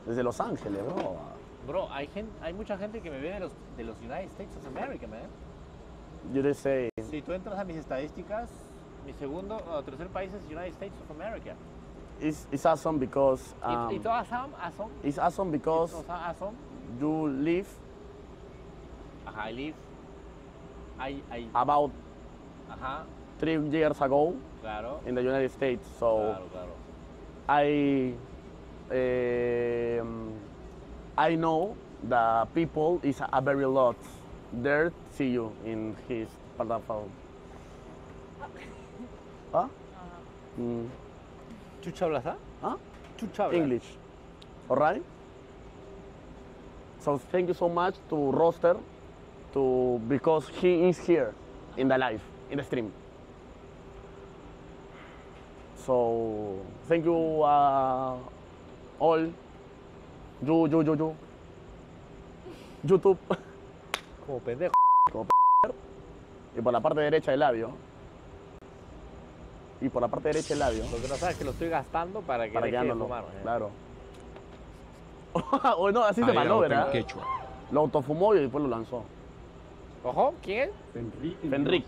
Desde Los Ángeles, bro. Bro, hay mucha gente que me ve de los United States of America, man. You just say... Si tú entras a mis estadísticas, mi segundo o tercer país es United States of America. It's awesome because... It's awesome, awesome. It's awesome because It's awesome. you live Ajá, I live. I about Ajá, 3 years ago claro. in the United States. So Claro, claro. I know the people is a very lot. There see you in his platform. Huh? ¿Chucha hablas, ah? Huh? Chucha hablas. English. All right. So thank you so much to Roster because he is here in the live, in the stream. So thank you all. You. YouTube. Como pendejo. Y por la parte derecha del labio. Y por la parte derecha del labio. Lo que no sabes es que lo estoy gastando para que deje de no fumar. Claro. O no, así se mandó, ¿verdad? Lo autofumó y después lo lanzó. Ojo, ¿quién? Fenric.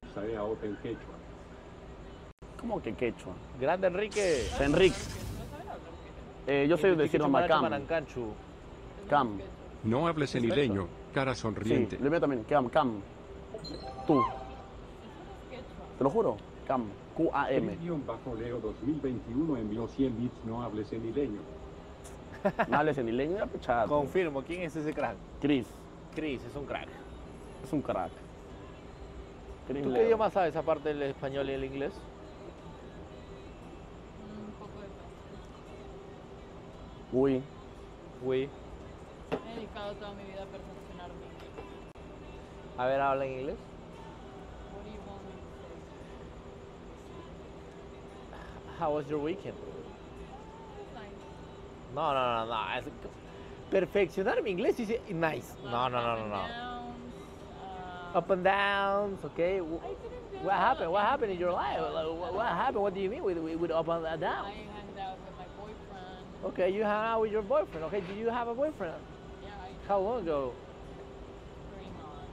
¿Cómo que quechua? Grande Enrique. Fenric. Yo sé decir nomás Cam. Manancanchu. Cam. No hables en ileño, cara Sí, sonriente. lo mío también. Cam. Tú. Te lo juro. Cam. QAM. Leo 2021 envió 100 bits, no hables en ileño. No hables en ileño, ya pechado. Confirmo, ¿quién es ese crack? Chris. Chris, es un crack. Es un crack. Chris ¿Tú Leo. qué idioma sabes aparte del español y el inglés? Un poco de todo. Uy. Uy. Me he dedicado toda mi vida a perfeccionar mi inglés. A ver, habla en inglés. What do you want me to say? How was your weekend? It's nice. No. Perfeccionar mi inglés dice nice. No. Downs, Up and downs, okay. I didn't do What happened? that. What happened in your life? Like, what happened? What do you mean with up and I down? hanged out with my boyfriend. Okay, you hang out with your boyfriend. Okay, do you have a boyfriend? Yeah, How long ago? 3 months.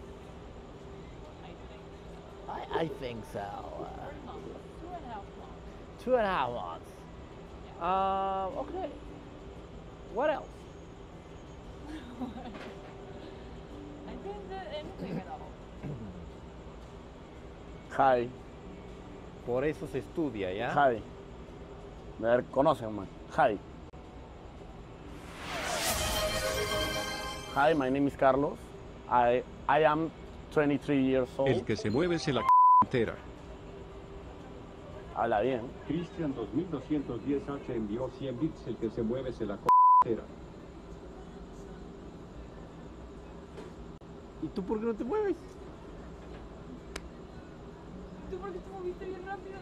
I think. I think so. 3 months. 2.5 months. 2.5 months. Okay. What else? I didn't do anything at all. Hi. Por eso se estudia, ¿ya? Hi. A ver, conocen, man. Hi. Hi, my name is Carlos. I am 23 years old. El que se mueve se la entera. Habla bien. Cristian 2210H envió 100 bits, el que se mueve se la c***era. ¿Y tú por qué no te mueves? ¿Tú por qué te moviste bien rápido?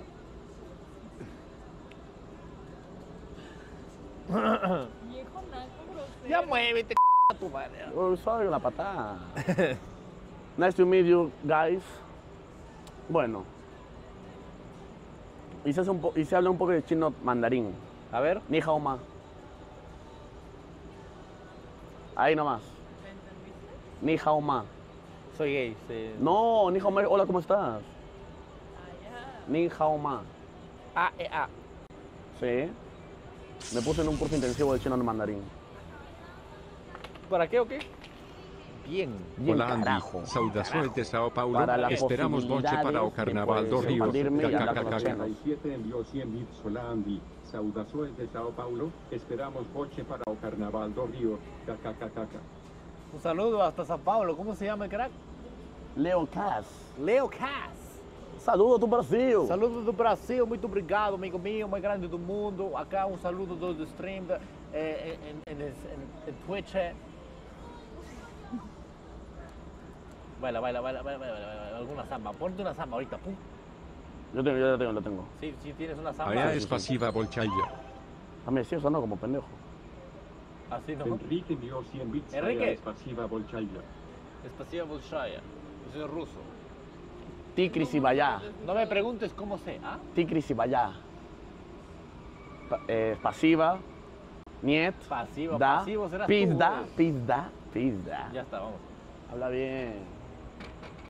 Viejo naco grosero. Ya muévete, a tu madre. Oh, suave con la patada. Nice to meet you, guys. Bueno. Y se habla un poco de chino mandarín. A ver. Ni hao ma. Ahí nomás. ¿Me entendiste? Ni hao ma. Soy gay, sí. No, ni hao ma. Hola, ¿cómo estás? Ah, ya. Ni hao ma. A. Sí. Me puse en un curso intensivo de chino mandarín. ¿Para qué o qué? Bien. Bien, Hola carajo. Andy, saudações de Sao Paulo. Para las Esperamos boche para o posibilidades Carnaval de do poder Rio. expandirme y hablar con los KKKK. chinos. 37 envió 100 bits, hola Andy. Saudações de Sao Paulo, esperamos boche para o Carnaval do Rio. KKKK. Un saludo hasta Sao Paulo. ¿Cómo se llama el crack? Leo Cass. Leo Cass. Saludo a tu Brasil. Saludos do Brasil, muito obrigado, amigo mío, mais grande do mundo. Acá um saludo do stream en Twitch. Baila, alguna samba. Ponte una samba ahorita, pum. Yo lo tengo. Sí, tienes una samba. Allá es pasiva bolchaya. A mí sí, sonó como pendejo. Así no. Enrique envió 100 bits, Enrique. es pasiva bolchaya. Espasiva Bolshaya. Yo soy ruso. Tikris y Bayá. No me preguntes cómo sé, ¿ah? Tikris y Bayá. Pasiva. Niet. Pasivo, Da. pasivo serás tú, Pizda. güey. Pizda. Pizda. Ya está, vamos. Habla bien.